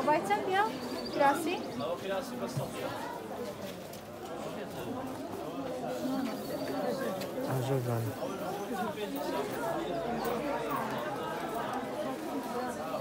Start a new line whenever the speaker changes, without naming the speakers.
Vajcem běl? Krásy?
No, krásy bez sofia.
A žogan.